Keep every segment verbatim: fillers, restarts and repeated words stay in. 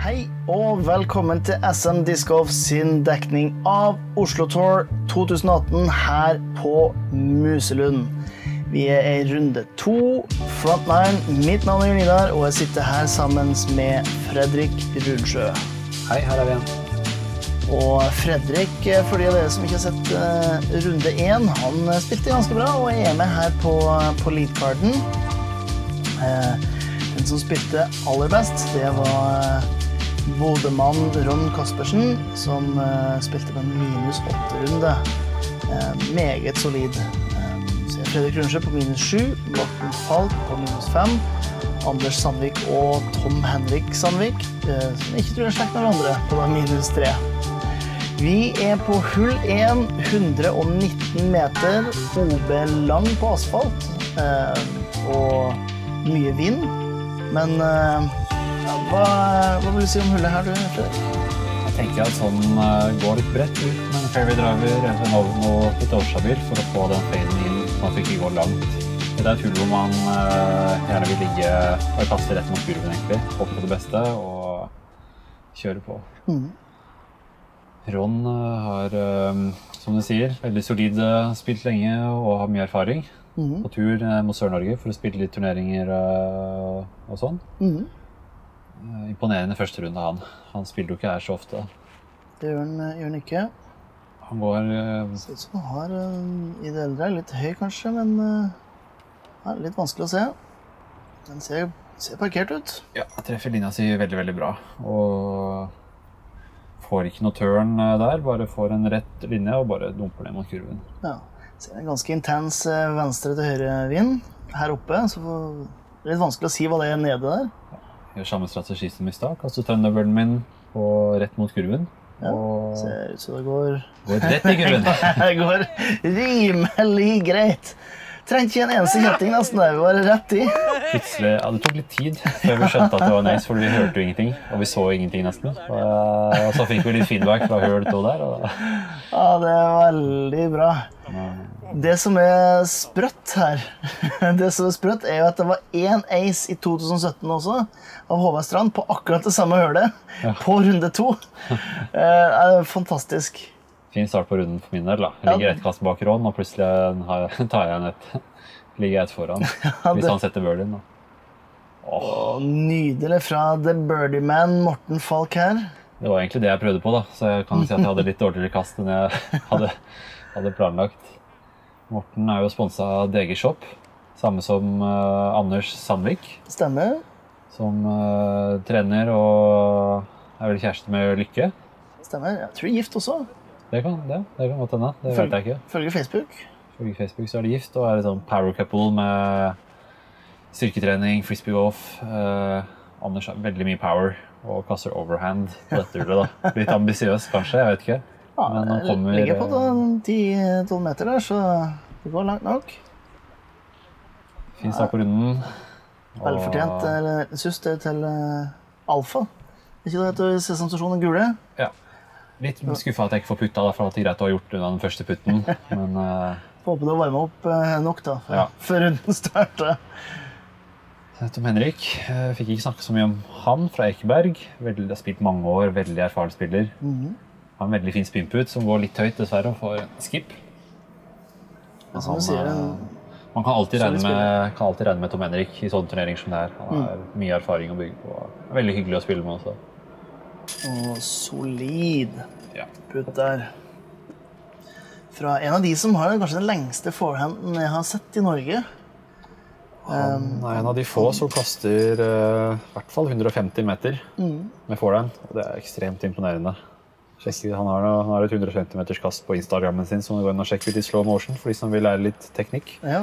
Hei og velkommen til S M Disc Golf sin dekning av Oslo Tour tjueatten her på Muselunden. Vi er i runde to, front nine, mitt navn er Nidar, og jeg sitter her sammen med Fredrik Runsjø. Hei, her er vi igjen. Og Fredrik, for de av dere som ikke har sett uh, runde én, han spilte ganske bra og er med her på, på leadcarden. Uh, den som spilte aller best, det var uh, Bodemann Ron Kaspersen, som uh, spilte på en minus åtte runde. Uh, meget solid. Uh, så er Fredrik Runsjø på minus sju, Morten Falk på minus fem, Anders Sandvik og Tom-Henrik Sandvik, uh, som ikke tror er slekt med hverandre, på da minus tre. Vi er på hull én, hundre og nitten meter, O B lang på asfalt, uh, og mye vind, men uh, ja, hva, hva vil du si om hullet her, du, Fredrik? Jeg tenker at sånn uh, går litt bredt ut, men fairway driver en over noe litt overstabil for å få den faden inn, så man fikk ikke gå langt. Det er et hull hvor man uh, gjerne vil ligge og kaste rett mot kurven egentlig, håpe på det beste og kjøre på. Mm. Ron uh, har, uh, som du sier, veldig solid uh, spilt lenge og har mye erfaring mm. på tur uh, mot Sør-Norge for å spille litt turneringer uh, og sånn. Mm. Imponerende første runde han. Han spiller jo ikke her så ofte. Det gjør han, gjør han ikke. Han går... Uh, Ser ut som han har uh, i det eldre, litt høy kanskje, men uh, litt vanskelig å se. Den ser, ser parkert ut. Ja, jeg treffer linja si veldig, veldig bra. Og får ikke noe turn der, bare får en rett linje og bare dumper ned mot kurven. Ja, ser en ganske intens uh, venstre til høyre vind her oppe, så det er litt vanskelig å si hva det er nede der. Ja. Jeg gjør samme strategi som i stad, kaster Thunderbirden min på rett mot kurven. Ja, og ser ut som det går... Går rett i kurven. Det går rimelig greit. Trengte ikke en eneste kjetting nesten der, vi var rett i. Plutselig, ja, det tok litt tid før vi skjønte at det var nice, for vi hørte jo ingenting, og vi så ingenting nesten. Og, og så fikk vi litt feedback fra høl to der. Og... Ja, det er veldig bra. Det som er sprøtt her, det som er sprøtt er jo at det var en ace i tjuetusen sytten også, av Håvard Strand, på akkurat det samme hølet, ja. På runde to. Det er fantastisk. Fin start på runden for min del da. Jeg ligger ett kast bak Ron, og plutselig tar jeg en et. Ligger jeg et foran, ja, det... hvis han setter birdien da. Åh. Nydelig fra The Birdie Man, Morten Falk her. Det var egentlig det jeg prøvde på da, så jeg kan si at jeg hadde litt dårligere kast enn jeg hadde, hadde planlagt. Morten er jo sponset av D G Shop, samme som uh, Anders Sandvik. Stemmer. Som uh, trener og er vel kjæreste med Lykke. Stemmer, jeg tror gift også. Det kan, det, det kan godt hende, det Følg, vet jeg ikke. Følger Facebook. Følger Facebook så er det gift, og er et sånn power couple med styrketrening, frisbee golf. Uh, Anders har veldig mye power og kaster overhand på dette hullet da. Litt ambisiøs kanskje, jeg vet ikke. Ja, jeg kommer, ligger på ti til tolv meter der, så det går langt nok. Fin start på runden. Velfortjent, eller synes det til uh, Alfa. Ikke det at du ser sensasjonen gule? Ja. Litt skuffet at jeg ikke får putta da, for at det er greit å ha gjort unna den første putten. Men... Uh, Håper du å varme opp uh, nok da, for, ja. Før runden starter. Tom-Henrik, uh, fikk ikke snakke så mye om han fra Ekeberg. Veldig, har spilt mange år, veldig erfaren spiller. Mm-hmm. Har en veldig fin spinput som går litt høyt dessverre og får skip. Ja, som du sier, man kan alltid regne med, kan alltid regne med Tom-Henrik i sånne turneringer som det er. Han har mm. mye erfaring å bygge på. Veldig hyggelig å spille med også. Og solid ja. Putt der. Fra en av de som har kanskje den lengste forehanden jeg har sett i Norge. Han er en av de få som kaster uh, i hvert fall hundre og femti meter mm. med forehand. Det er ekstremt imponerende. Sjekker, han, har, han har et hundre og femti meters kast på Instagrammen sin, som går inn og sjekker litt i slow motion, for de som vil lære litt teknikk. Ja.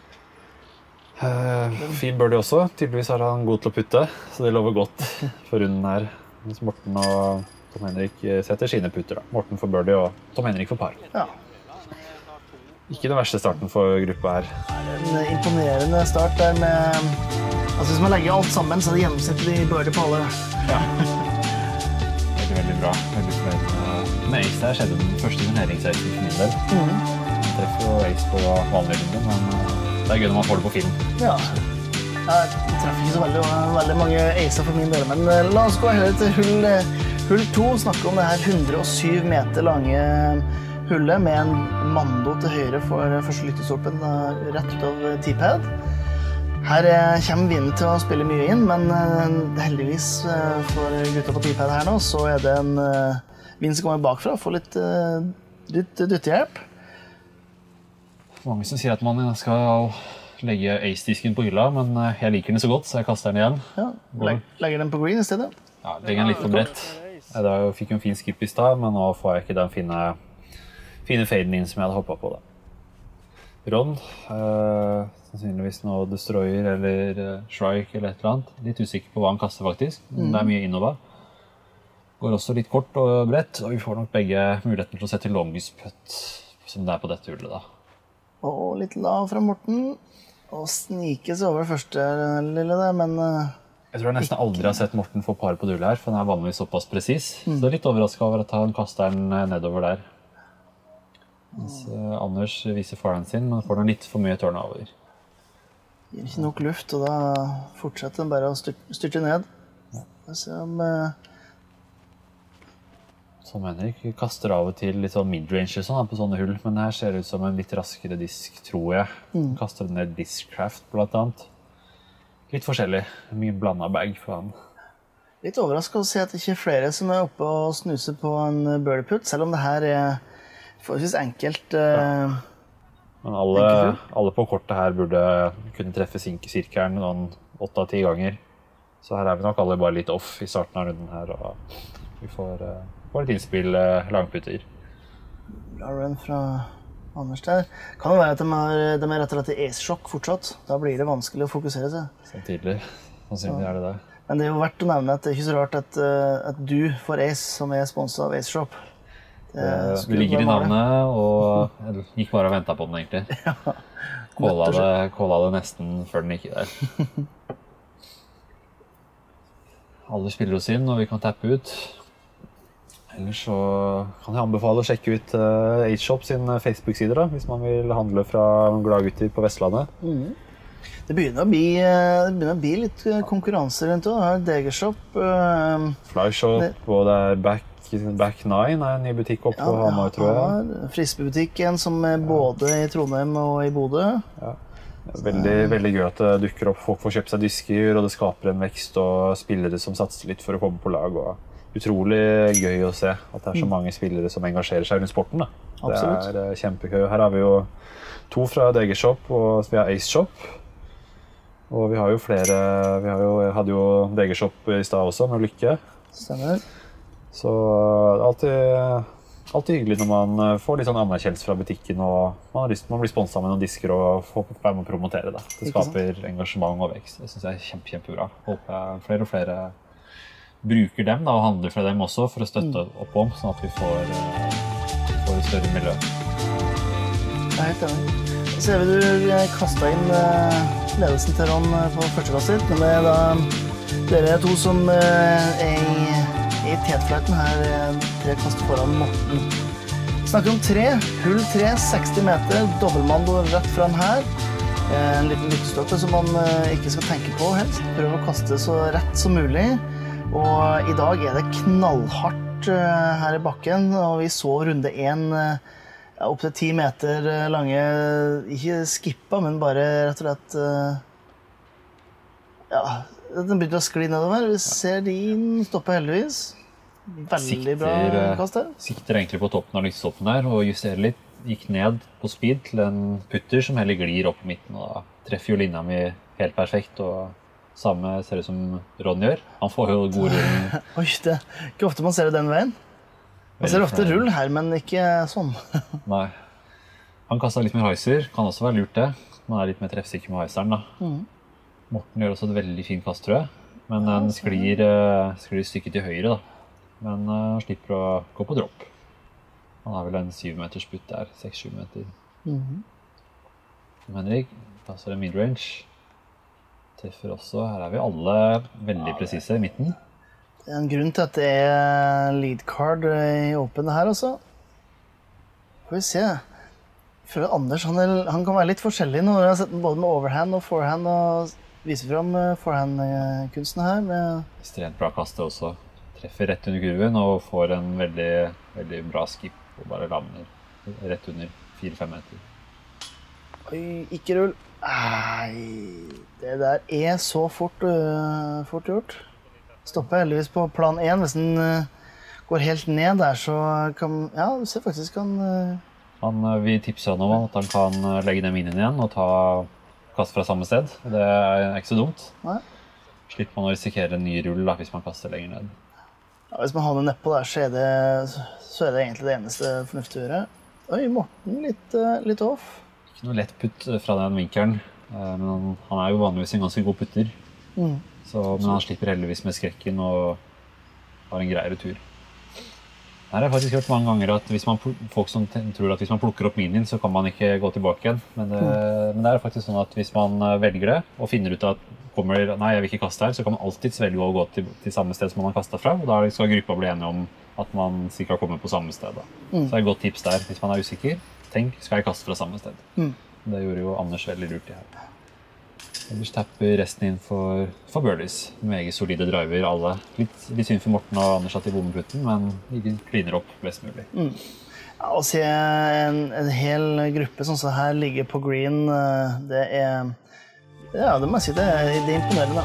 Uh, fin birdie også. Tydeligvis er han god til å putte, så det lover godt for runden her. Mens Morten og Tom-Henrik setter sine putter. Da. Morten får birdie og Tom-Henrik får par. Ja. Ikke den verste starten for gruppa her. En imponerende start der med... Altså hvis man legger alt sammen, så er det gjennomsnittlig birdie på alle. Ja. Veldig bra. Veldig fornøyd. Med ace der skjedde den første turneringsreisen for min del. Mm. Jeg treffer jo ace på vanlig runde, men det er gøy når man får det på film. Ja. Jeg treffer ikke så veldig, veldig mange acer for min del, men la oss gå heller til hull, hull to, snakke om det her hundre og syv meter lange hullet med en mando til høyre for første lyktestolpen rett ut av T-pad. Her kommer vinden til å spille mye inn, men heldigvis for gutta på T-pad her nå, så er det en vind som kommer bakfra og får litt, litt dyttehjelp. Mange som sier at man skal legge ace-disken på hylla, men jeg liker den så godt, så jeg kaster den igjen. Ja, leg legger den på green i stedet? Ja, legger den litt for bredt. Jeg fikk jo en fin skip i stad, men nå får jeg ikke den fine, fine faden inn som jeg hadde hoppet på det. Ron, eh, sannsynligvis noe destroyer eller uh, shrike eller et eller annet. Litt usikker på hva han kaster faktisk, men mm. det er mye innover. Går også litt kort og bredt, og vi får nok begge muligheten til å sette longest putt som det er på dette hullet da. Og litt lav fra Morten. Og snike seg over første lille der, men... Uh, jeg tror jeg nesten ikke... aldri har sett Morten få par på dullet her, for han er vanligvis såpass presis. Mm. Så jeg er litt overrasket over at han kaster den nedover der. Mens uh, Anders viser forhånden sin, men får den litt for mye turnover. Gir ikke nok luft, og da fortsetter den bare å styr styrte ned. Ja. Jeg ser om... Uh... Tom-Henrik kaster av og til litt sånn midrange sånn, på sånne hull, men her ser det ut som en litt raskere disk, tror jeg. Mm. Kaster den ned Discraft, blant annet. Litt forskjellig. Mye blandet bag for han. Litt overrasket å se at det ikke er flere som er oppe og snuser på en birdie putt, selv om det her er forholdsvis enkelt. Ja. Men alle, alle på kortet her burde kunne treffe sirkelen noen åtte av ti ganger. Så her er vi nok alle bare litt off i starten av runden her, og vi får... Får et innspill langputter. Bra run fra Anders der. Kan det være at de er, de er rett og slett i ace-sjokk fortsatt? Da blir det vanskelig å fokusere seg. Samtidig. Sannsynlig er det det. Men det er jo verdt å nevne at det er ikke så rart at, at du får ace som er sponset av Ace-shop. Det, det ligger i navnet, og jeg gikk bare og ventet på den egentlig. Ja. Kåla det, kåla det nesten før den gikk der. Alle spiller oss inn, og vi kan tappe ut. Ellers så kan jeg anbefale å sjekke ut uh, H-Shop sin Facebook-sider da, hvis man vil handle fra gladgutter på Vestlandet. Mm. Det begynner å bli, det begynner å bli litt konkurranse rundt det. Det er Degershop. Uh, Flyshop, det, og det er Back, Back Nine er en ny butikk oppe ja, på Hamar, tror jeg. Ja, Frisbebutikken som er både i Trondheim og i Bodø. Ja. Veldig, veldig gøy at det dukker opp. Folk får kjøpt seg disker, og det skaper en vekst og spillere som satser litt for å komme på lag. Og utrolig gøy å se at det er så mange spillere som engasjerer seg rundt sporten. Da. Absolutt. Det er kjempegøy. Her har vi jo to fra Degershop, og vi har Ace-Shop. Og vi har jo flere, vi har jo, hadde jo Degershop i stad også, med Lykke. Stemmer. Så det er alltid, alltid hyggelig når man får litt sånn anerkjennelse fra butikken, og man, har lyst, man blir sponset med noen disker og får være med å promotere det. Det skaper engasjement og vekst. Det synes jeg er kjempe, kjempebra. Håper jeg flere og flere bruker dem da, og handler fra dem også for å støtte opp om, sånn at vi får, uh, får et større miljø. Jeg er helt enig. Så ser vi du kastet inn uh, ledelsen til Ron på førsteklasser, men det er da dere to som uh, er i, i tetfløyten her, tre kaster foran Morten. Vi snakker om tre, hull tre, seksti meter, dobbeltmando rett frem her. En liten lyktestolpe som man uh, ikke skal tenke på helst. Prøv å kaste så rett som mulig. Og i dag er det knallhardt uh, her i bakken, og vi så runde en uh, opp til ti meter lange, ikke skippa, men bare rett og slett, uh, ja, den begynner å skli nedover. Vi ser din stoppe heldigvis. Veldig sikter, bra kast her. Sikter egentlig på toppen av lyktestolpen der, og justerer litt. Gikk ned på speed til en putter som heller glir opp på midten, og da treffer jo linja mi helt perfekt, og samme ser det som Ron gjør. Han får jo god rull. Oi, det er ikke ofte man ser det den veien. Man ser ofte rull her, men ikke sånn. Nei. Han kastet litt mer heiser. Kan også være lurt det. Man er litt mer treffsikker med heiseren da. Mm. Morten gjør også et veldig fint kast, tror jeg. Men den sklir, sklir stykket til høyre da. Men han uh, slipper å gå på dropp. Han har vel en syv meters putt der. seks sju meter. Mm. Tom-Henrik passer en midrange. Treffer også. Her er vi alle veldig presise i midten. Det er en grunn til at det er lead card i åpen her også. Får vi se. Jeg føler Anders, han, er, han kan være litt forskjellig nå. Jeg har sett den både med overhand og forehand. Og viser frem forehand-kunsten her. Med... Ekstremt bra kaste også. Treffer rett under kurven og får en veldig, veldig bra skip og bare lander rett under fire fem meter. Oi, ikke rull. Nei, det der er så fort, uh, fort gjort. Stopper heldigvis på plan én. Hvis den uh, går helt ned der, så kan... Ja, du ser faktisk han... Uh... han vi tipser han om at han kan legge den minen igjen og ta kast fra samme sted. Det er ikke så dumt. Nei. Slipper man å risikere en ny rull da, hvis man kaster lenger ned. Ja, hvis man har den nedpå der, så er, det, så er det egentlig det eneste fornuftige å gjøre. Oi, Morten, litt, litt off. Ikke noe lett putt fra den vinkelen, men han, han er jo vanligvis en ganske god putter. Mm. Så, men han slipper heldigvis med skrekken og har en greiere tur. Her har jeg faktisk hørt mange ganger at hvis man, folk som tror at hvis man plukker opp minin, så kan man ikke gå tilbake igjen. Men det, mm. men det er faktisk sånn at hvis man velger det og finner ut at kommer, nei, jeg vil ikke kaste her, så kan man alltid velge å gå til, til samme sted som man har kastet fra, og da skal gruppa bli enige om at man sikkert kommer på samme sted. Da. Mm. Så det er et godt tips der. Hvis man er usikker, tenk, skal jeg kaste fra samme sted? Mm. Det gjorde jo Anders veldig lurt i her. Ellers tapper resten inn for, for birdies. Meget solide driver, alle. Litt, litt synd for Morten og Anders at de bommer putten, men de kliner opp best mulig. Mm. Ja, å se en, en hel gruppe sånn som her ligger på green, det er... Ja, det må jeg si, det er, det er imponerende.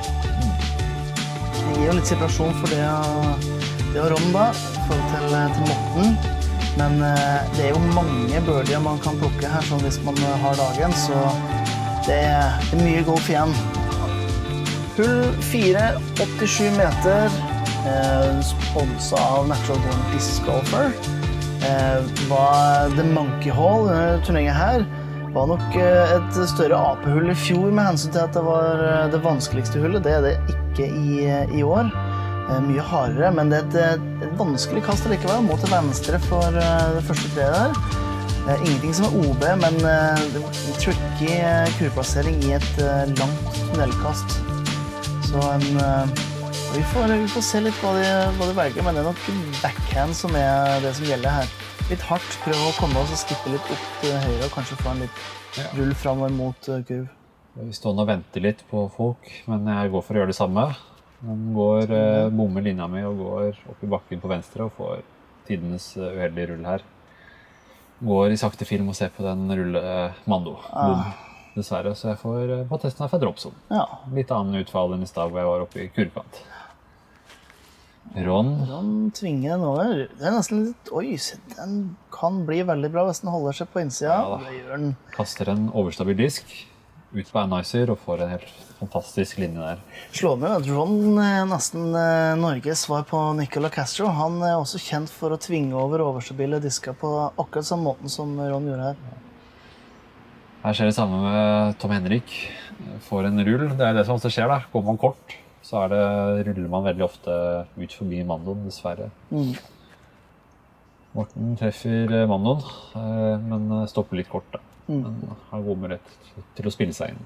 Det gir jo litt separasjon for det, det å Ron da, i forhold til, til Morten. Men det er jo mange birdier man kan plukke her, sånn hvis man har dagen, så det er, det er mye golf igjen. Hull fire, åttisju meter, eh, sponset av Natural Born Disc Golfer. Eh, var The Monkey Hall under turneringen her. Var nok et større apehull i fjor med hensyn til at det var det vanskeligste hullet. Det er det ikke i, i år. Mye hardere, men det er et, et vanskelig kast likevel. Må til venstre for det første treet der. Ingenting som er O B, men en tricky kurplassering i et langt tunnelkast. Så en, vi, får, vi får se litt hva de, hva de velger, men det er nok backhand som er det som gjelder her. Litt hardt, prøve å komme oss og skippe litt opp til høyre og kanskje få en litt rull fremover mot kurv. Vi står og venter litt på folk, men jeg går for å gjøre det samme. Den går, bommer linja mi og går opp i bakken på venstre og får tidenes uheldige rull her. Går i sakte film og ser på den rulle mando. Bom, dessverre, så jeg får på testen her fra dropzone. Ja. Litt annen utfall enn i stad hvor jeg var oppe i kurvkant. Ron. Ron tvinger den over. Det er nesten litt... Oi, den kan bli veldig bra hvis den holder seg på innsida. Ja, det gjør den. Kaster en overstabil disk ut på Annicer og får en helt fantastisk linje der. Slå med at Ron er nesten Norges svar på Nicola Castro. Han er også kjent for å tvinge over overstabile disker på akkurat samme måten som Ron gjorde her. Her skjer det samme med Tom-Henrik. Får en rull. Det er det som også skjer da. Går man kort, så er det, ruller man veldig ofte ut forbi mandoen, dessverre. Mm. Morten treffer mandoen, men stopper litt kort da. Mm. Men han går med rett til å spille seg inn.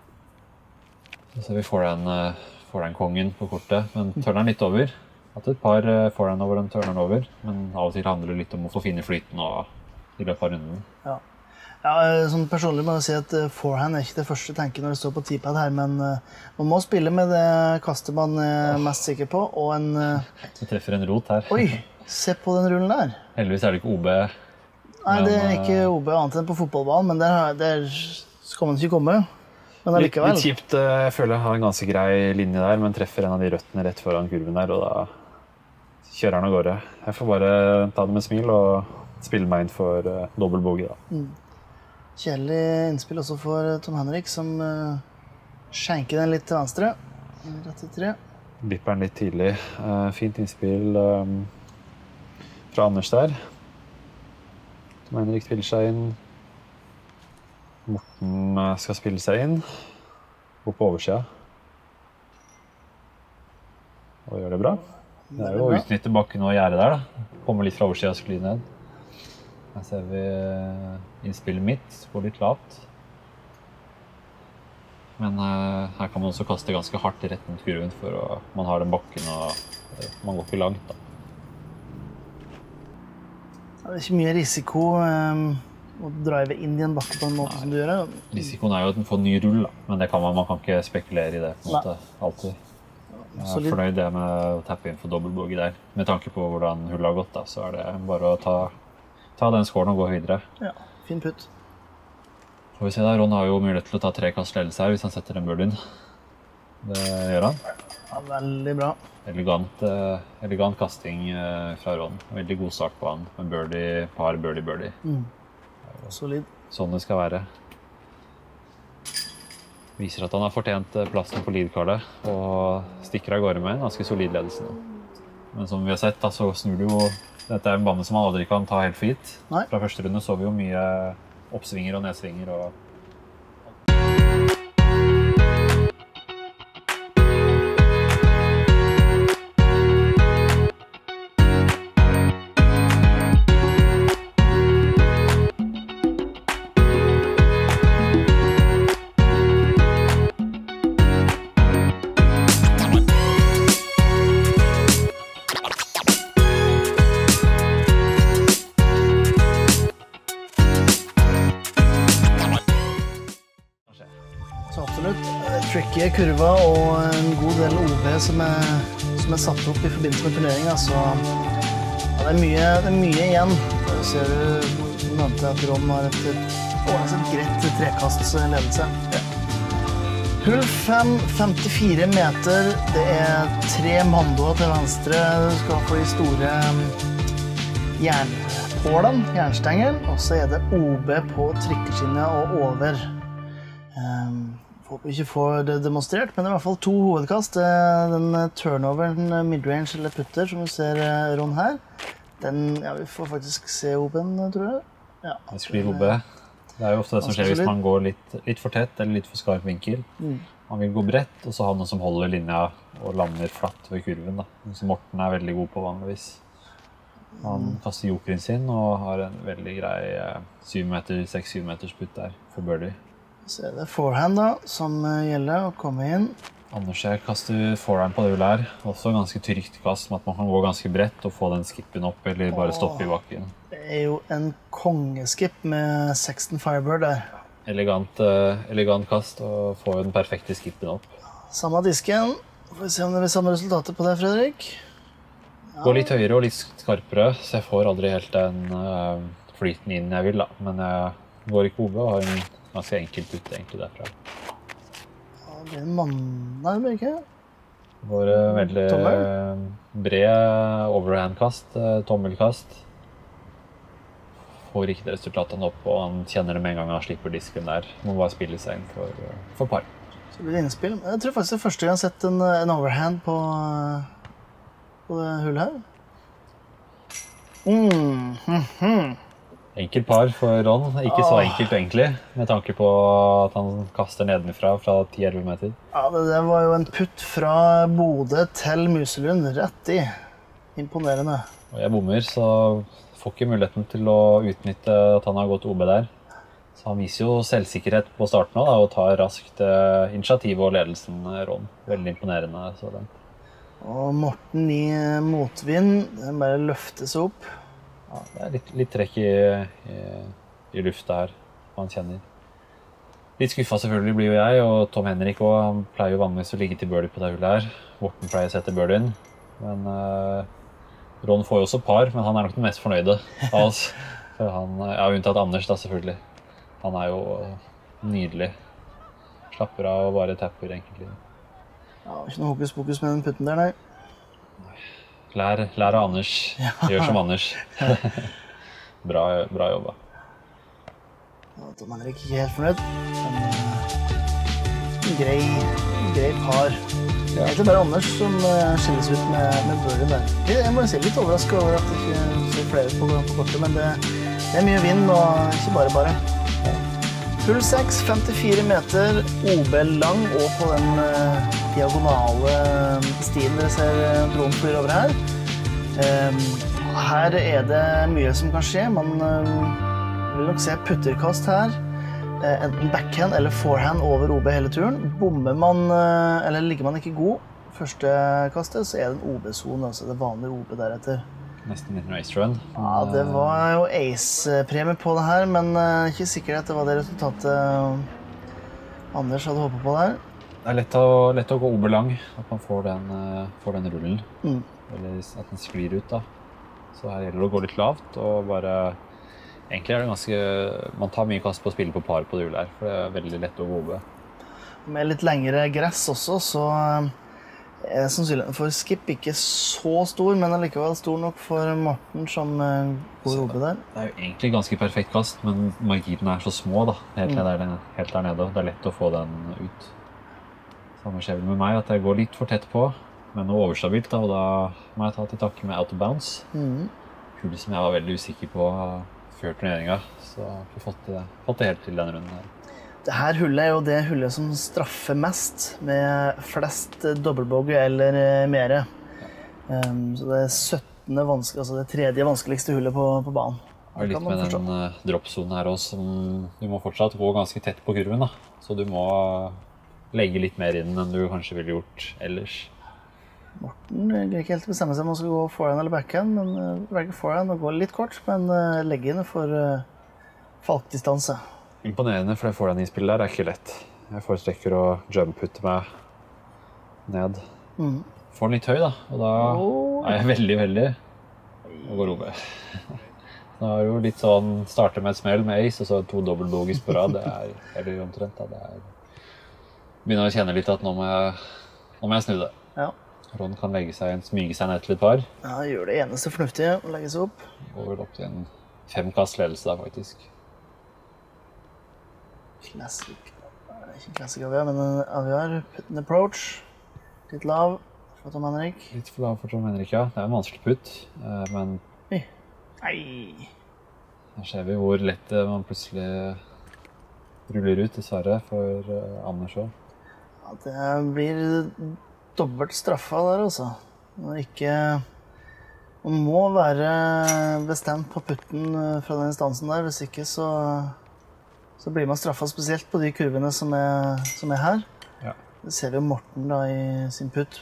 Så vi får den, får den kongen på kortet, men tørner den litt over. Hatt et par forehand over den tørner den over, men av og til handler det litt om å få finne flyten og i løpet av runden. Ja. Ja, sånn personlig må jeg si at forehand er ikke det første tenker når det står på T-pad her, men man må spille med det kastet man er mest sikker på, og en... Så treffer en rot her. Oi, se på den rullen der. Heldigvis er det ikke O B. Nei, det er ikke O B annet enn på fotballbanen, men der, der skal man ikke komme. Men allikevel. Litt, litt kjipt, jeg føler jeg har en ganske grei linje der, men treffer en av de røttene rett foran kurven der, og da kjører han av gårde. Jeg får bare ta det med smil og spille meg inn for uh, dobbelt bogey da. Mm. Kjedelig innspill også for Tom-Henrik, som uh, skjenker den litt til venstre. Rett i tre. Lipper den litt tidlig. Uh, fint innspill um, fra Anders der. Tom-Henrik spiller seg inn. Morten uh, skal spille seg inn. Gå på oversida. Og gjør det bra. Det er jo å utnytte bakken og gjerde der da. Kommer litt fra oversida og skli ned. Her ser vi innspillet mitt, går litt lavt. Men uh, her kan man også kaste ganske hardt rett mot kurven for å, man har den bakken og uh, man går ikke langt da. Det er ikke mye risiko um, å drive inn I en bakke på en måte Nei. Som du gjør. Risikoen er jo at den får ny rull, da. Men det kan man, man kan ikke spekulere I det på en måte, alltid. Jeg er fornøyd det med å tappe inn for dobbeltbogey der. Med tanke på hvordan hullet har gått, da, så er det bare å ta, ta den scoren og gå videre. Ja, fin putt. Får vi se da, Ron har jo mulighet til å ta tre kast ledelse her hvis han setter den birdien. Det gjør han. Ja, veldig bra. Elegant, eh, elegant kasting eh, fra Ron. Veldig god start på han. Med birdie, par birdie, birdie. Mm. Solid. Sånn det skal være. Viser at han har fortjent plassen på leadcardet og stikker av gårde med en ganske solid ledelse nå. Men som vi har sett, da, så snur det jo... Dette er en bane som man aldri kan ta helt for gitt. Nei. Fra første runde så vi jo mye oppsvinger og nedsvinger og tricky kurva og en god del O B som er, som er satt opp I forbindelse med turneringen, så ja, det, er mye, det er mye igjen. Der ser du, du nevnte at Ron har et, å, et greit trekasts ledelse. Ja. Hull fem, femtifire meter, det er tre mandoer til venstre. Du skal få de store jernpålene, jernstengel, og så er det O B på trikkeskinnet og over. Um, Håper ikke får det demonstrert, men det er I hvert fall to hovedkast. Den turnoveren, midrange eller putter, som du ser Ron her, den, ja, vi får faktisk se O B-en, tror jeg. Ja. Det sklir O B. Det er jo ofte det som skjer hvis man går litt, litt for tett eller litt for skarp vinkel. Mm. Man vil gå bredt, og så har noen som holder linja og lander flatt ved kurven. Da. Så Morten er veldig god på vanligvis. Han kaster jokeren sin og har en veldig grei syv meter, seks syv meters putt der for birdie. Så er det forehand da, som gjelder å komme inn. Anders jeg kaster forehand på det hullet her. Også ganske trygt kast med at man kan gå ganske bredt og få den skippen opp eller bare stoppe I bakken. Det er jo en kongeskip med seksten Firebird der. Elegant, uh, elegant kast og få den perfekte skippen opp. Samme disken. Får vi se om det blir samme resultater på det, Fredrik. Ja. Går litt høyere og litt skarpere, så jeg får aldri helt den uh, flyten inn jeg vil da. Men jeg går ikke over og har en ganske enkelt ut egentlig derfra. Ja, det blir en mann... Nei, det blir ikke. Det var uh, veldig uh, bred overhandkast, uh, tommelkast. Får ikke det resultatet han opp, og han kjenner det med en gang han slipper disken der. Må bare spille seg inn for, uh, for par. Så blir det innspill. Jeg tror faktisk det er første gang jeg har sett en, en overhand på, på det hullet her. Mm, mm, mm. Enkel par for Ron, ikke så enkelt egentlig, med tanke på at han kaster nedenfra fra ti til elleve meter. Ja, det, det var jo en putt fra Bodø til Muselunden, rett I. Imponerende. Og jeg bommer, så får ikke muligheten til å utnytte at han har gått O B der. Så han viser jo selvsikkerhet på starten også, da, og tar raskt uh, initiativ og ledelsen Ron. Veldig imponerende så langt. Og Morten I motvind, den bare løftes opp. Ja, det er litt, litt trekk I, I, I lufta her, man kjenner. Litt skuffet selvfølgelig blir jo jeg, og Tom-Henrik også, han pleier jo vanligvis å ligge til birdie på det hullet her. Morten pleier å sette birdien, men uh, Ron får jo også par, men han er nok den mest fornøyde av oss. For han, ja, unntatt Anders da selvfølgelig. Han er jo nydelig. Slapper av og bare tapper egentlig. Ja, ikke noe hokus pokus med den putten der, nei. Lær, lær av Anders. Ja. Gjør som Anders. bra, bra jobba. Ja, Tom-Henrik ikke helt fornøyd. Men, uh, grei, grei par. Ja. Egentlig bare Anders som uh, skilles ut med, med birdien der. Jeg må si litt overrasket over at det ikke ser flere på, på kortet, men det, det er mye vind og ikke bare bare. Ja. Hull seks, femtifire meter, O B lang og på den uh, diagonale stien dere ser dronen flyr over her. Um, her er det mye som kan skje. Man uh, vil nok se putterkast her. Uh, enten backhand eller forehand over O B hele turen. Bommer man, uh, eller ligger man ikke god første kastet, så er det en O B-zone, altså det vanlige O B deretter. nesten en race run. Ja, det var jo ace-premie på det her, men uh, ikke sikkert at det var det resultatet uh, Anders hadde håpet på der. Det er lett å, lett å gå oberlang, at man får den, uh, får den rullen. Mm. Eller at den sklir ut da. Så her gjelder det å gå litt lavt, og bare... Egentlig er det ganske... Man tar mye kast på å spille på par på det hjulet her, for det er veldig lett å gå over. Med litt lengre gress også, så... er sannsynligheten for skip ikke så stor, men allikevel stor nok for Morten som uh, går oppe der. Det er jo egentlig ganske perfekt kast, men marginene er så små da, helt, mm. der, helt der nede. Det er lett å få den ut. Samme skjer vel med meg, at jeg går litt for tett på, men noe overstabilt da, og da må jeg ta til takke med out of bounds. Mm. Hullet som jeg var veldig usikker på før turneringen, så jeg har ikke fått det, fått det helt til denne runden her. Det her hullet er jo det hullet som straffer mest, med flest dobbeltbogey eller mere. Um, så det er syttende vanskelig, altså det tredje vanskeligste hullet på, på banen. Det er litt med forstå. Den uh, dropzonen her også, som du må fortsatt gå ganske tett på kurven da. Så du må legge litt mer inn enn du kanskje ville gjort ellers. Morten greier ikke helt å bestemme seg om han skal gå forehand eller backhand, men uh, velger forehand og går litt kort, men uh, legger inn for uh, Falk-distanse. Imponerende, for det foran i spillet der er ikke lett. Jeg foretrekker å jump-putte meg ned. Mm. Får den litt høy da, og da oh. er jeg veldig, veldig og går over. Nå er det jo litt sånn, starter med et smell med ace, og så to dobbeltbogies på rad. Det er veldig omtrent da. Det er... Begynner å kjenne litt at nå må jeg, nå må jeg snu det. Ja. Ron kan legge seg, smyge seg ned til et par. Ja, gjør det eneste fornuftige, å legge seg opp. Går vel opp til en femkast ledelse da, faktisk. Classic, ikke classic avgjør, men avgjør, put and approach, litt lav for Tom-Henrik. Litt for lav for Tom-Henrik, ja. Det er en vanskelig putt, men... Nei! Her ser vi hvor lett man plutselig ruller ut, dessverre, for Anders også. Ja, det blir dobbelt straffa der, altså. Ikke... Man må være bestemt på putten fra den instansen der, hvis ikke så... Så blir man straffet spesielt på de kurvene som er, som er her. Ja. Det ser vi jo Morten da i sin putt.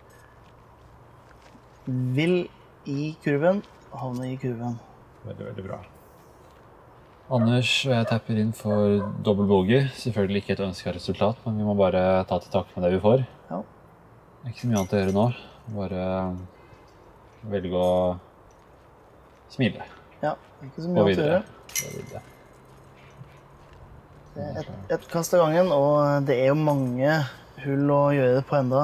Vil i kurven, havne i kurven. Veldig, veldig bra. Anders, jeg tapper inn for dobbelt bogey. Selvfølgelig ikke et ønsket resultat, men vi må bare ta til takke med det vi får. Ja. Det er ikke så mye annet å gjøre nå. Bare velge å smile. Ja, ikke så mye annet å gjøre. Og videre. Det er et, et kast av gangen, og det er jo mange hull å gjøre det på enda.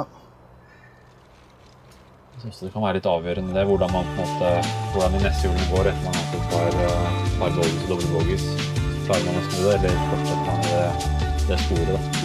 Jeg synes det kan være litt avgjørende det, hvordan man på en måte, hvordan de neste hjulene går etter man har hatt et par, par bogies og doble bogies. Så klarer man å snu det, eller fortsetter man det, det sporet da.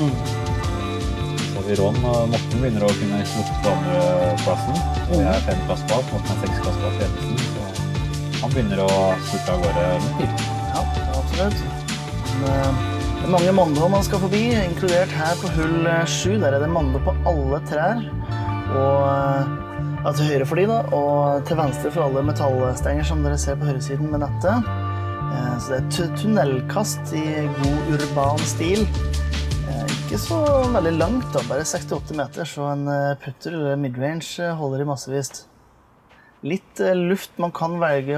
Mm. Så har vi Ron og Morten begynner å kunne slutte på andre plassen. Og jeg er fem kast bak, Morten er seks kast bak ledelsen, så han begynner å spurte av gårde litt til. Ja, absolutt. Men, det er mange mando man skal forbi, inkludert her på hull sju. Der er det mando på alle trær. Og ja, til høyre for de da, og til venstre for alle metallstenger som dere ser på høyresiden med nettet. Så det er et tunnelkast i god urban stil. Ikke så veldig langt da, bare sekstiåtte meter, så en putter eller midrange holder i massevis. Litt luft man kan velge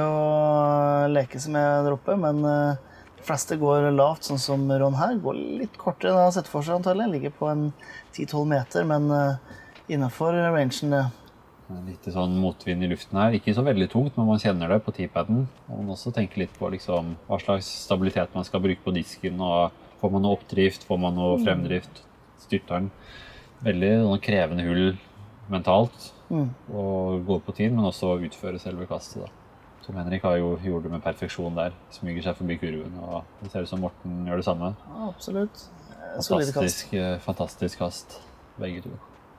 å leke seg med der oppe, men de fleste går lavt, sånn som Ron her. Går litt kortere enn jeg har sett for seg antagelig. Ligger på en ti tolv meter, men innenfor rangen det. Litt sånn motvind i luften her. Ikke så veldig tungt, men man kjenner det på T-paden. Og man også tenker litt på liksom, hva slags stabilitet man skal bruke på disken. Og får man noe oppdrift, får man noe fremdrift, styrter den. Veldig sånn, krevende hull mentalt. Mm. Og gå på tid, men også utføre selve kastet da. Tom-Henrik har jo gjort det med perfeksjon der, smyger seg forbi kurven, og det ser ut som Morten gjør det samme. Ja, absolutt. Fantastisk, fantastisk kast, begge to.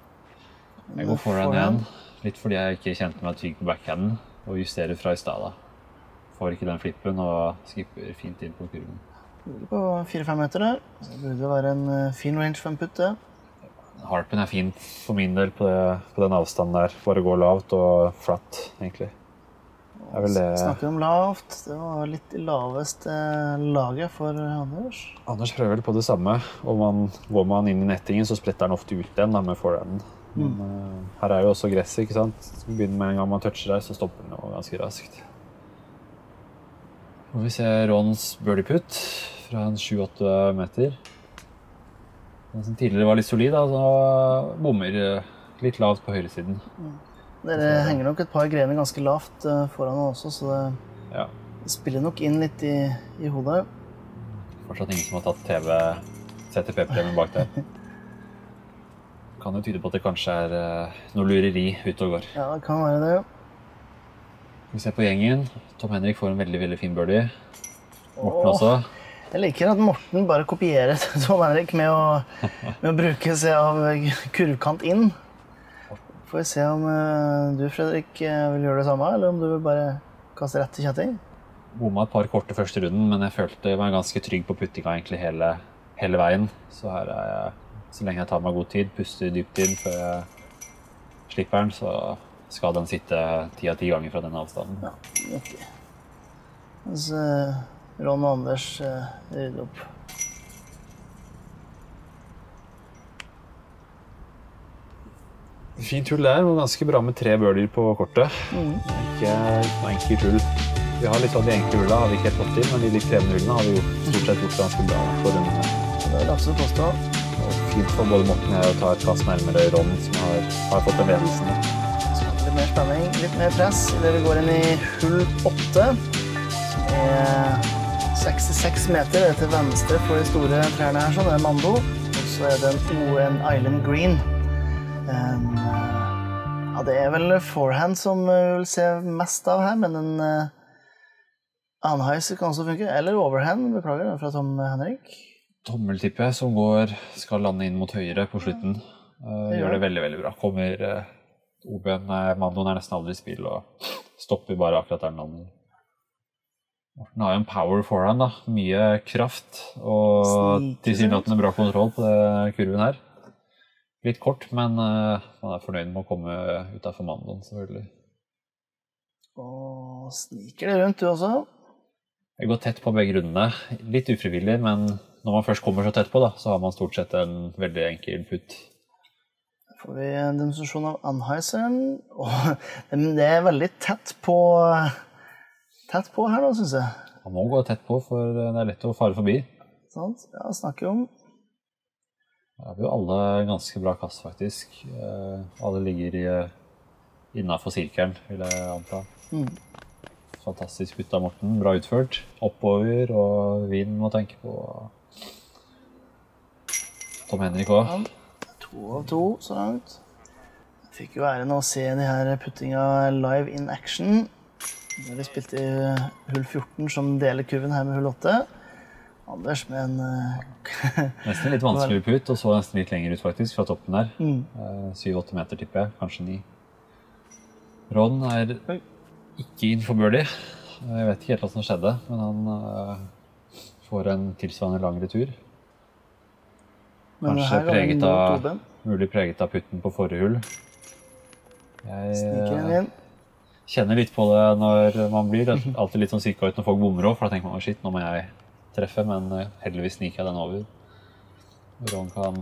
Jeg går foran igjen, litt fordi jeg ikke kjente meg trygg på backhanden, og justerer fra i stedet. Får ikke den flippen, og skipper fint inn på kurven. Burde på fire fem meter der, så det burde være en fin range for en putte. Harpen er fint for min del på, det, på den avstanden der, bare gå lavt og flatt, egentlig. Det... Snakker om lavt, det var litt i laveste laget for Anders. Anders prøver vel på det samme, og man, går man inn i nettingen så spretter han ofte ut igjen da, med forhanden. Men mm. uh, her er jo også gresset, ikke sant? Begynner med en gang man toucher der, så stopper den, og ganske raskt. Og vi ser Rons birdie putt fra en sju åtte meter. Den som tidligere var litt solid, da, så bommer litt lavt på høyresiden. Mm. Dere henger nok et par grener ganske lavt foran også, så det, ja. det spiller nok inn litt i, i hodet. Fortsatt ingen som har tatt T V, C T P-premien bak der. Kan jo tyde på at det kanskje er uh, noe lureri ute og går. Ja, det kan være det. Vi ser på gjengen. Tom-Henrik får en veldig, veldig fin birdie. Morten også. Jeg liker at Morten bare kopierer Tom-Henrik med, med å bruke seg av kurvkant inn. Får vi se om uh, du, Fredrik, vil gjøre det samme, eller om du vil bare kaste rett til kjetting. Bomma et par korte første runden, men jeg følte meg ganske trygg på puttinga egentlig hele, hele veien. Så her er jeg, så lenge jeg tar meg god tid, puster dypt inn før jeg slipper den, så skal den sitte ti av ti ganger fra denne avstanden. Ja, riktig. Mens uh, Ron og Anders uh, rydder opp. Fint hull der, og ganske bra med tre birdier på kortet. Mm. Ikke noe enkelt hull. Vi har litt sånn de enkle hullene, har vi ikke helt fått til, men de litt krevende hullene har vi gjort, stort sett gjort ganske bra på rundene. Det er absolutt påstå. Og fint for både Morten og jeg å ta et kast nærmere Ron, som har, har fått den ledelsen. Så litt mer spenning, litt mer press, idet vi går inn i hull åtte, som er sekstiseks meter. Det er til venstre for de store trærne her, sånn. Det er Mando, og så er det en O N Island Green. En, ja, det er vel forehand som vi vil se mest av her, men en uh, anheiser kan også funke, eller overhand, beklager, fra Tom-Henrik. Tommeltippet som går, skal lande inn mot høyre på slutten. Uh, gjør det veldig, veldig bra. Kommer uh, O B N, Mandoen er nesten aldri i spill og stopper bare akkurat der den lander. Morten har jo en power forehand, da. Mye kraft og tilsynelatende bra kontroll på det kurven her. Litt kort, men uh, man er fornøyd med å komme ut av for Mandoen, selvfølgelig. Og sniker det rundt du også? Jeg går tett på begge rundene. Litt ufrivillig, men når man først kommer så tett på, da, så har man stort sett en veldig enkel putt. Da får vi en demonstrasjon av anheiseren. Og det er veldig tett på, tett på her nå, synes jeg. Man må gå tett på, for det er lett å fare forbi. Sånn, ja, snakker om. Da har vi jo alle ganske bra kast, faktisk. Alle ligger i, innenfor sirkelen, vil jeg anta. Mm. Fantastisk putt av Morten, bra utført. Oppover, og vind må tenke på. Tom-Henrik også. Ja, to av to, så langt. Jeg fikk jo æren å se de her puttinga live in action. Vi spilte i hull fjorten, som deler kurven her med hull åtte. Anders med en... nesten litt vanskelig putt, og så nesten litt lenger ut faktisk, fra toppen der. Mm. syv åtte meter tipper jeg, kanskje ni. Ron er ikke inn for birdie. Jeg vet ikke helt hva som skjedde, men han uh, får en tilsvarende lang retur. Kanskje preget av, mulig preget av putten på forrige hull. Jeg kjenner litt på det når man blir. Det er alltid litt sånn syka ut når folk bommer også, for da tenker man, shit, nå må jeg treffe, men heldigvis sniker jeg den over. Ron kan...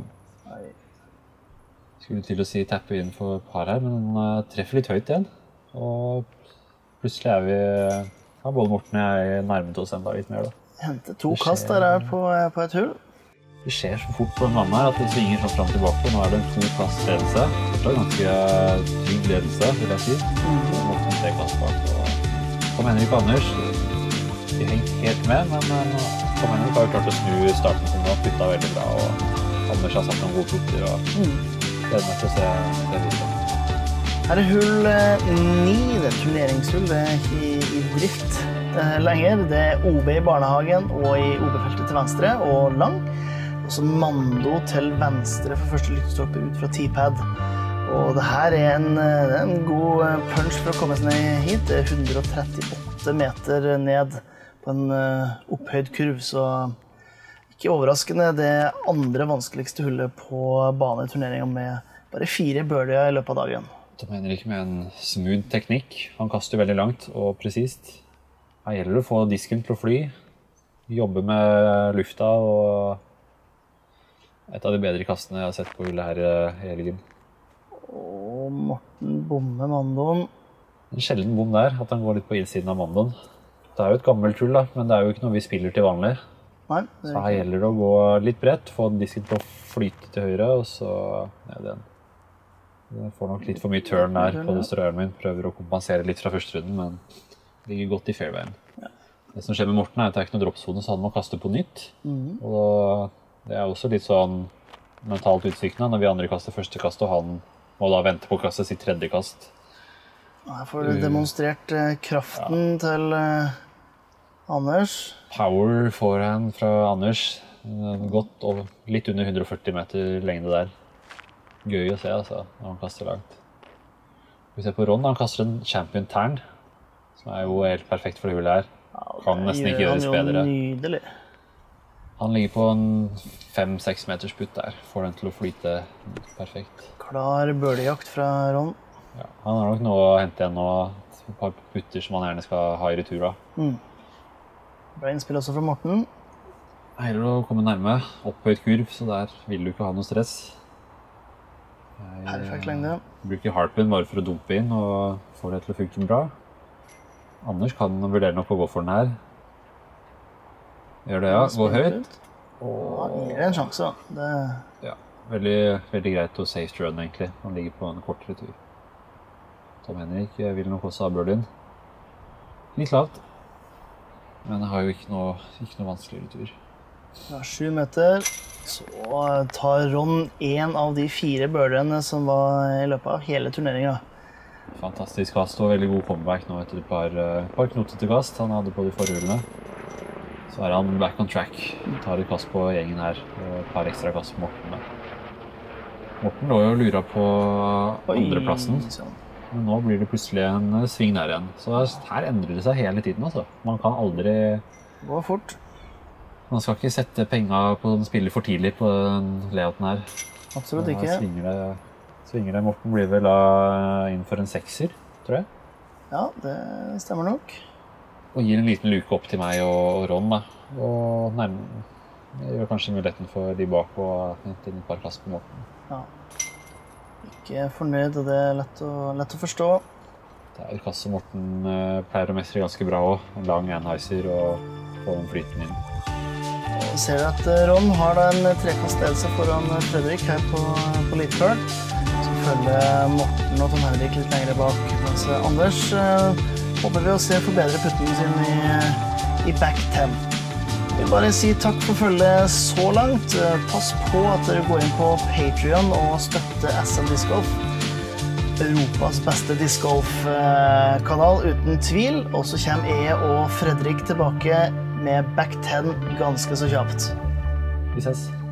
Skulle til å si tappe inn for et par her, men han treffer litt høyt igjen. Og plutselig er vi... Ja, både Morten og jeg nærmet oss enda litt mer da. Hente to kast der her på, på et hull. Det skjer så fort på den vannet her at det svinger sånn frem tilbake. Nå er det en to kast ledelse. Det er en ganske trygg ledelse, vil jeg si. Mm. Morten tre kast bak. Og Tom-Henrik og Anders, de hengt helt med, men Tom-Henrik har jo klart å snu starten sin og putta veldig bra. Og Anders har satt noen gode putter og gleder meg til å se det videre. Her er hull ni, det er turneringshull, det er ikke i, i drift lenger. Det er O B i barnehagen og i O B-feltet til venstre og lang. Og så Mando til venstre for første lyktestolpe ut fra T-pad. Og det her er en, en god punch for å komme seg ned hit. Det er hundre og trettiåtte meter ned på en opphøyd kurv, så ikke overraskende. Det andre vanskeligste hullet på bane i turneringen med bare fire birdier i løpet av dagen. Tom-Henrik med en smooth teknikk. Han kaster veldig langt og presist. Her gjelder det å få disken til å fly, jobbe med lufta, og et av de bedre kastene jeg har sett på hullet her i helgen. Og Morten bommer Mandoen. en sjelden bom der, at han går litt på innsiden av månden. Det er jo et gammelt hull da, men det er jo ikke noe vi spiller til vanlig. Nei, så her gjelder det å gå litt bredt, få disken på å flyte til høyre, og så ja, den. Jeg får nok litt for mye turn der på destroyeren min, prøver å kompensere litt fra første runden, men ligger godt i fairwayen. Ja. Det som skjer med Morten er at det er ikke noe droppzone, så han må kaste på nytt. Mm. Og det er også litt sånn mentalt utsykkende når vi andre kaster første kast, og han må da vente på å kaste sitt tredje kast. Her får du demonstrert kraften ja. til uh, Anders. Power forehand fra Anders. Godt og litt under hundre og førti meter lengde der. Gøy å se altså, når han kaster langt. Vi ser på Ron, han kaster en champion tern, som er jo helt perfekt for det hullet her. Ja, kan nesten ikke gjøres bedre. Nydelig. Han ligger på en fem seks meters putt der, får den til å flyte perfekt. Klar bølgejakt fra Ron. Ja, han har nok noe å hente igjen nå, et par putter som han gjerne skal ha i retur av. Mm. Bra innspill også fra Morten. Det gjelder å komme nærme, opp på et kurv, så der vil du ikke ha noe stress. Jeg Perfekt lengde. bruker hardpin bare for å dumpe inn og få det til å funke bra. Anders kan vurdere nok å gå for den her. Gjør det, ja. Gå høyt. Og han gir en sjanse. Det... Ja, veldig, veldig greit å safe run egentlig. Han ligger på en kortere tur. Tom-Henrik vil nok også ha birdien. Litt lavt. Men jeg har jo ikke noe, ikke noe vanskeligere tur. Ja, sju meter. Så tar Ron en av de fire birdiene som var i løpet av hele turneringen. Fantastisk kast og veldig god comeback nå etter et par, par knotete kast han hadde på de forrige hullene. Så er han back on track. Tar et kast på gjengen her og et par ekstra kast på Morten. Morten lå jo og luret på andreplassen. Men nå blir det plutselig en sving der igjen. Så her endrer det seg hele tiden altså. Man kan aldri... Gå fort. Man skal ikke sette penger på den spiller for tidlig på den layouten her. Absolutt ikke. Her svinger det, svinger det. Morten blir vel da inn for en sekser, tror jeg. Ja, det stemmer nok. Og gir en liten luke opp til meg og, og Ron da. Og nærmere, det gjør kanskje muligheten for de bak å hente inn et par kast på Morten. Ja. Ikke fornøyd, og det er lett å, lett å forstå. Det er et kast som Morten uh, pleier å mestre ganske bra også. En lang enheiser og få den flyten inn. Jeg ser at Ron har da en trekastledelse foran Fredrik her på, på leadcard. Så følger Morten og Tom-Henrik litt lengre bak. Mens Anders uh, håper vi å se forbedre putten sin i, i back ten. Jeg vil bare si takk for følget så langt. Pass på at dere går inn på Patreon og støtter S M Disc Golf. Europas beste disc golf-kanal uten tvil. Og så kommer jeg og Fredrik tilbake med back ten ganske så kjapt. Vi ses.